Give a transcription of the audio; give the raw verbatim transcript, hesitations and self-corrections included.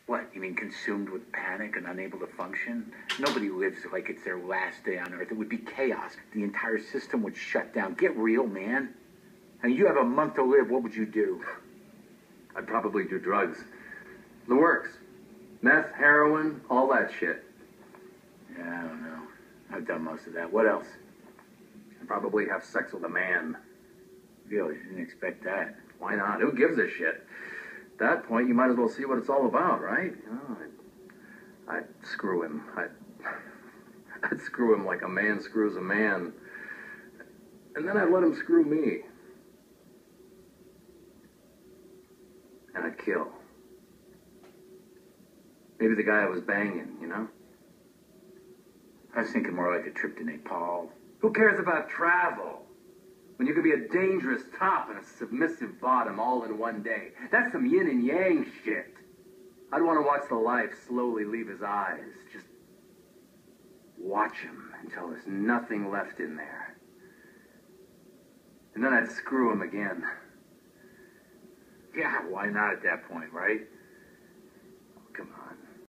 What, you mean consumed with panic and unable to function? Nobody lives like it's their last day on Earth. It would be chaos. The entire system would shut down. Get real, man. And you have a month to live. What would you do? I'd probably do drugs. The works. Meth, heroin, all that shit. Yeah, I don't know. I've done most of that. What else? I'd probably have sex with a man. Really? Didn't expect that. Why not? Who gives a shit? At that point, you might as well see what it's all about, right? You know, I'd, I'd screw him. I'd, I'd screw him like a man screws a man. And then I'd let him screw me. And I'd kill. Maybe the guy I was banging, you know? I was thinking more like a trip to Nepal. Who cares about travel? When you could be a dangerous top and a submissive bottom all in one day. That's some yin and yang shit. I'd want to watch the life slowly leave his eyes. Just watch him until there's nothing left in there. And then I'd screw him again. Yeah, why not at that point, right?